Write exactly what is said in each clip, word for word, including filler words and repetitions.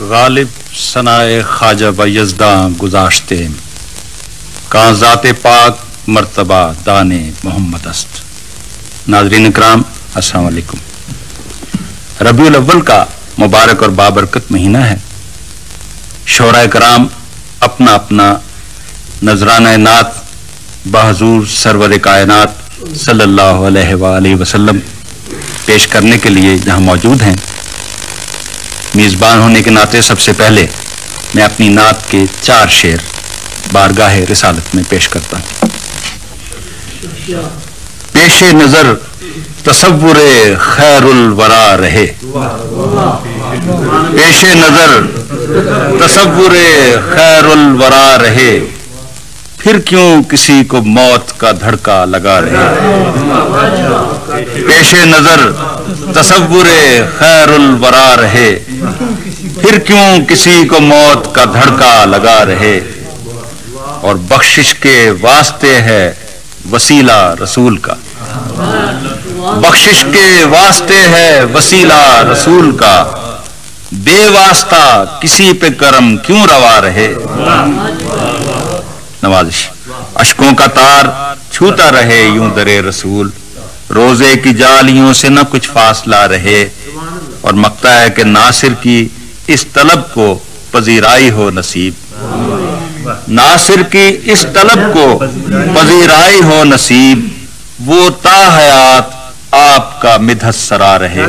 غالب ثنائے خواجہ بیزداں گذاشتے کہاں ذات پاک مرتبہ دانے محمد است۔ ناظرین اکرام السلام علیکم۔ ربیع الاول کا مبارک اور بابرکت مہینہ ہے۔ شعراء کرام اپنا اپنا نذرانہ نعت بحضور سرور کائنات صلی اللہ علیہ وآلہ وسلم پیش کرنے کے لیے جہاں موجود ہیں، میزبان ہونے کے ناطے سب سے پہلے میں اپنی نعت کے چار شعر بارگاہ رسالت میں پیش کرتا ہوں۔ پیش نظر تصور خیر الورا رہے، پیش نظر تصور خیر الورا رہے، پھر کیوں کسی کو موت کا دھڑکا لگا رہے۔ پیش نظر تصور خیر الورا رہے، پھر کیوں کسی کو موت کا دھڑکا لگا رہے، اور بخشش کے واسطے ہے وسیلہ رسول کا، بخشش کے واسطے ہے وسیلہ رسول کا، بے واسطہ کسی پہ کرم کیوں روا رہے۔ نوازش۔ اشکوں کا تار چھوتا رہے یوں درے رسول، روزے کی جالیوں سے نہ کچھ فاصلہ رہے، اور مقتا ہے کہ ناصر کی اس طلب کو پذیرائی ہو نصیب، ناصر کی اس طلب کو پذیرائی ہو نصیب، وہ تا حیات آپ کا مدحت سرا رہے۔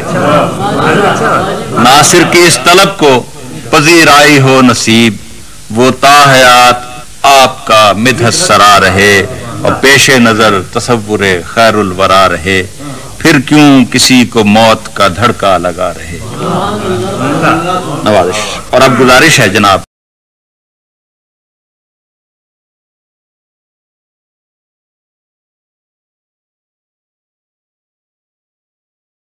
ناصر کی اس طلب کو پذیرائی ہو نصیب، وہ تا حیات آپ کا مدحت سرا رہے، اور پیش نظر تصور خیر الورا رہے، پھر کیوں کسی کو موت کا دھڑکا لگا رہے۔ نوازش۔ اور اب گزارش ہے جناب